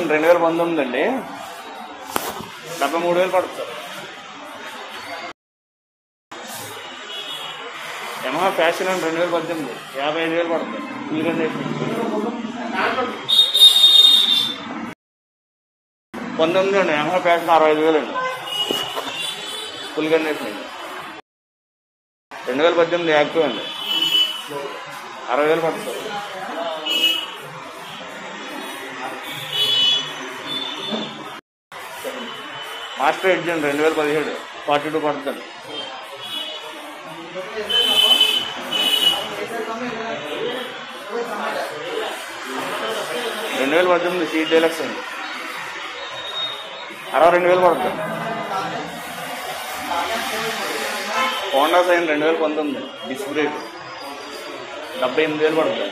Fashion 2019 అండి, 73,000 పడుతుంది sir. Yamaha fashion అండి 2018 55,000 పడుతుంది. ఫుల్ కండిషన్ 19 అండి. యమహా ఫ్యాషన్ 65,000 అండి, ఫుల్ కండిషన్ అండి. 2018 యాక్టివ్ అండి, 60,000 పడుతుంది. మాస్టర్ ఎడ్జ్ అండి 2017 42 పడుతుంది. 2018 సీట్ డీలక్స్ అండి, 62,000 పడుతుంది. హోండా సైన్ 2019 డిస్క్ బ్రేక్ 78,000 పడుతుంది.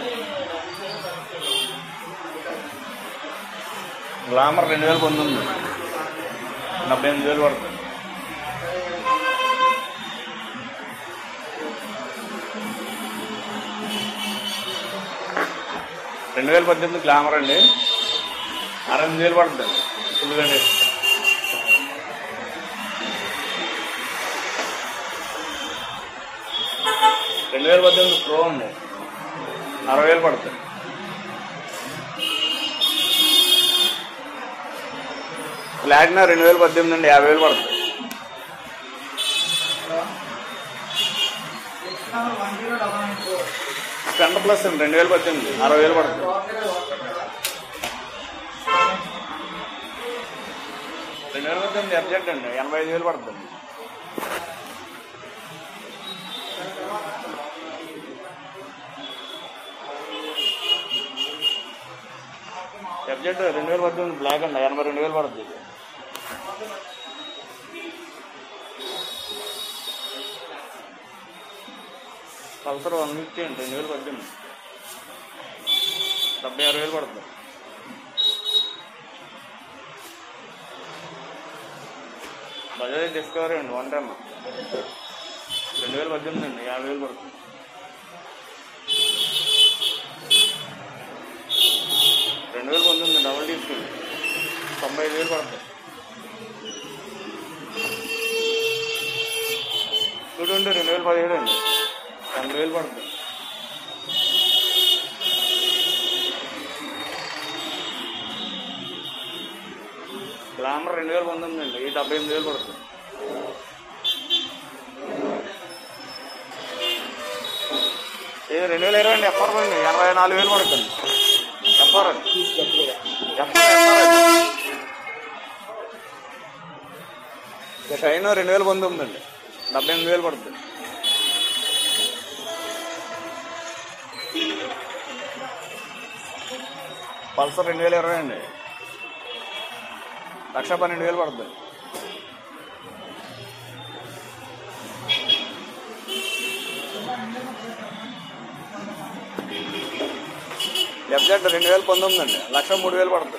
గ్లామర్ 2019 78,000 పడుతుంది. 2018 గ్లామర్ అండి 68,000 పడుతుంది. ఫుల్ కండిషన్ 2018 ప్రో అండి 60,000 పడుతుంది. ప్లాటినా 2018 అండి 50,000 పడుతుంది. స్పెండర్ ప్లస్ అండి 2018 60,000 పడుతుంది. 2018 ఎఫ్జెడ్ అండి 85,000 పడుతుంది. ఎఫ్జెడ్ 2018 బ్లాక్ అండి 82,000 పడుతుంది. పల్సర్ 150 అండి 2018 76,000 పడుతుంది. బజాజ్ డిస్కవరీ అండి 110 2018 అండి 50,000 పడుతుంది. 2019 డబుల్ డిస్క్ 95,000 పడుతుంది. 2017 అండి 80,000 పడుతుంది. గ్లామర్ 2019 అండి 78,000 పడుతుంది. ఇది 2020 అండి ఎఫ్ఆర్ అండి 84,000 పడుతుంది. ఎఫ్ఆర్ షైన్ 2019 అండి 78,000 పడుతుంది. పల్సర్ 2020 అండి 1,12,000 పడుతుంది. ఎఫ్జెడ్ 2019 అండి 1,03,000 పడుతుంది.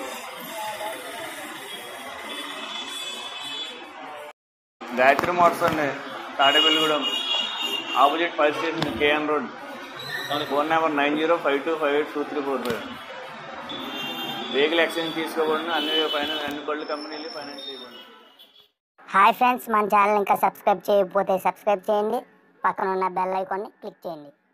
గాయత్రి మోటార్స్ అండి Tadepalligudem opposite fire station KN road, phone number 9052582345. Vehicle exchange తీసుకోబడిన అన్ని బళ్ళు కంపెనీలు ఫైనాన్స్ చేయబడి. హాయ్ ఫ్రెండ్స్, మన ఛానల్ ఇంకా సబ్స్క్రైబ్ చేయకపోతే సబ్స్క్రైబ్ చేయండి, పక్కన ఉన్న బెల్ ఐకాన్ని క్లిక్ చేయండి.